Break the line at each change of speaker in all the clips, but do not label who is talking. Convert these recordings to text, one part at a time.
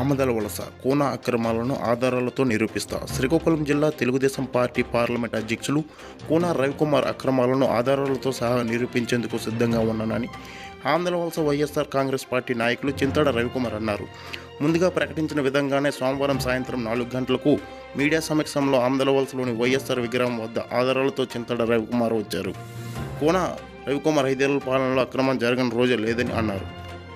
ఆమదల వలస కోన అక్రమాలను ఆధారాలతో నిరూపిస్తా. శ్రీకాకుళం జిల్లా తెలుగుదేశం పార్టీ పార్లమెంట్ అధ్యక్షులు కోన రవికుమార్ అక్రమాలను ఆధారాలతో సహా నిరూపించేందుకు సిద్ధంగా ఉన్నానని ఆమదల వలస వైఎస్ఆర్ కాంగ్రెస్ పార్టీ నాయకులు చింతాడ రవికుమార్ అన్నారు. ముందుగా ప్రకటించిన విధంగానే సోమవారం సాయంత్రం 4 గంటలకు మీడియా సమక్షంలో ఆమదల వలసలోని వైఎస్ఆర్ విగ్రహం వద్ద ఆధారాలతో చింతాడ రవికుమార్ వచ్చారు. కోన రవికుమార్ 5 ఏళ్ల పాలనలో అక్రమం జరగని రోజు లేదని అన్నారు.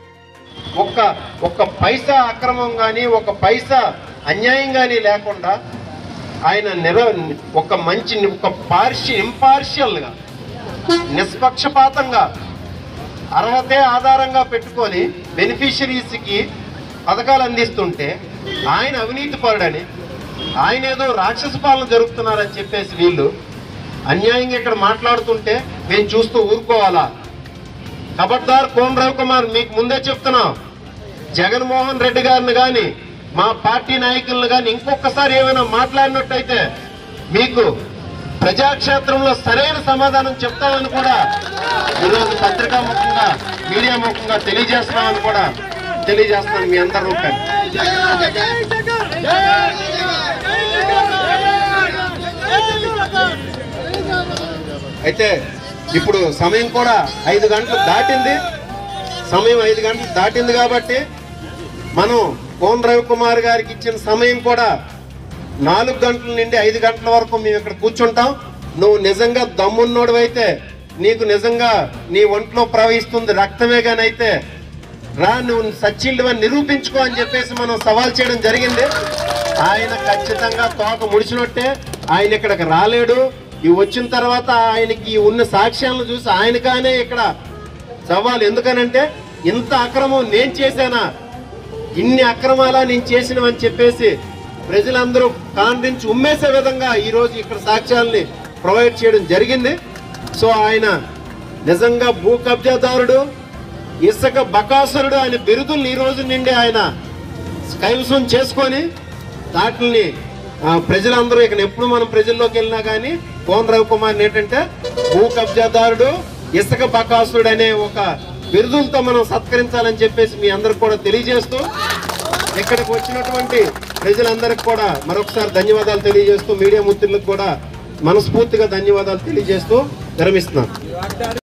ఒక్క పైసా అక్రమం కానీ ఒక పైసా అన్యాయం కానీ లేకుండా ఆయన ఒక ఇంపార్షియల్గా నిష్పక్షపాతంగా అర్హతే ఆధారంగా పెట్టుకొని బెనిఫిషరీస్కి పథకాలు అందిస్తుంటే ఆయన అవినీతి పరుడని ఆయన ఏదో రాక్షస పాలన జరుపుతున్నారని చెప్పేసి వీళ్ళు అన్యాయంగా ఇక్కడ మాట్లాడుతుంటే మేము చూస్తూ ఊరుకోవాలా? ఖబర్దార్ కోన రవికుమార్, మీకు ముందే చెప్తున్నాం, జగన్మోహన్ రెడ్డి గారిని కానీ మా పార్టీ నాయకులను కానీ ఇంకొకసారి ఏమైనా మాట్లాడినట్టయితే మీకు ప్రజాక్షేత్రంలో సరైన సమాధానం చెప్తామని కూడా ఈరోజు పత్రికా ముఖంగా మీడియా ముఖంగా తెలియజేస్తున్నామని కూడా తెలియజేస్తున్నాను మీ అందరి రూపాయలు. అయితే ఇప్పుడు సమయం కూడా 5 గంటలు దాటింది. సమయం 5 గంటలు దాటింది కాబట్టి మనం కోన రవికుమార్ గారికి ఇచ్చిన సమయం కూడా 4 గంటల నుండి 5 గంటల వరకు మేము ఇక్కడ కూర్చుంటాం. నువ్వు నిజంగా దమ్మున్నోడువైతే, నీకు నిజంగా నీ ఒంట్లో ప్రవహిస్తుంది రక్తమే కానీ అయితే రా, నువ్వు సచ్చిల్లువని నిరూపించుకో అని చెప్పేసి మనం సవాల్ చేయడం జరిగింది. ఆయన ఖచ్చితంగా తోక ముడిచినట్టే, ఆయన ఇక్కడికి రాలేడు. ఇవి వచ్చిన తర్వాత ఆయనకి ఉన్న సాక్ష్యాలను చూసి ఆయనగానే ఇక్కడ సవాల్. ఎందుకనంటే ఇంత అక్రమం నేను చేశానా, ఇన్ని అక్రమాలా నేను చేసినవని చెప్పేసి ప్రజలందరూ కాండ్రించి ఉమ్మేసే విధంగా ఈరోజు ఇక్కడ సాక్ష్యాలని ప్రొవైడ్ చేయడం జరిగింది. సో ఆయన నిజంగా భూ కబ్జాదారుడు, ఇసుక బకాసురుడు అనే బిరుదుల్ని ఈ రోజు నుండి ఆయన కైవసం చేసుకొని వాటిని ప్రజలందరూ ఇక్కడ ఎప్పుడు మనం ప్రజల్లోకి వెళ్ళినా కానీ కోన రవికుమార్ ఏంటంటే భూ కబ్జాదారుడు, ఇసుక బకాసురుడు అనే ఒక బిరుదులతో మనం సత్కరించాలని చెప్పేసి మీ అందరికి కూడా తెలియజేస్తూ, ఇక్కడికి వచ్చినటువంటి ప్రజలందరికీ కూడా మరొకసారి ధన్యవాదాలు తెలియజేస్తూ, మీడియా మిత్రులకు కూడా మనస్ఫూర్తిగా ధన్యవాదాలు తెలియజేస్తూ విరమిస్తున్నాను.